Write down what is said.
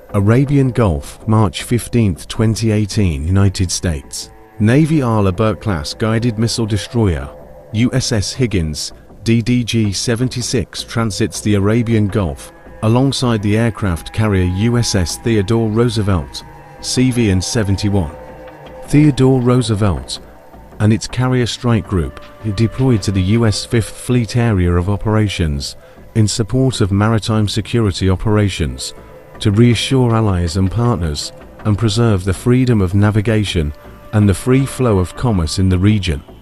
Arabian Gulf, March 15, 2018, United States. Navy Arleigh Burke-class guided missile destroyer, USS Higgins DDG 76 transits the Arabian Gulf, alongside the aircraft carrier USS Theodore Roosevelt CVN 71. Theodore Roosevelt and its carrier strike group deployed to the U.S. Fifth Fleet Area of Operations in support of maritime security operations to reassure allies and partners and preserve the freedom of navigation and the free flow of commerce in the region.